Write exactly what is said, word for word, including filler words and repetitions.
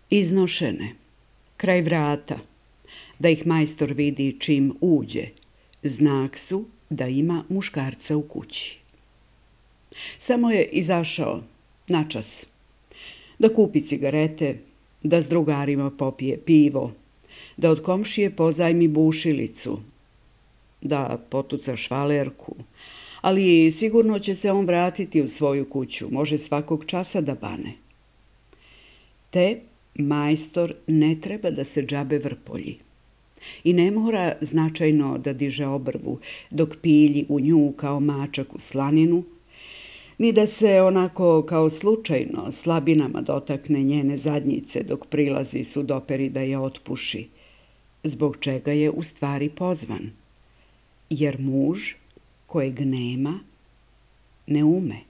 Iznošene, kraj vrata, da ih majstor vidi čim uđe, znak su da ima muškarca u kući. Samo je izašao, načas, da kupi cigarete, da s drugarima popije pivo, da od komšije pozajmi bušilicu, da potuca švalerku, ali sigurno će se on vratiti u svoju kuću, može svakog časa da bane. Te majstor ne treba da se džabe vrpolji i ne mora značajno da diže obrvu dok pilji u nju kao mačak u slaninu, ni da se onako kao slučajno slabinama dotakne njene zadnjice dok prilazi sudoperi da je otpuši, zbog čega je u stvari pozvan, jer muž kojeg nema ne ume.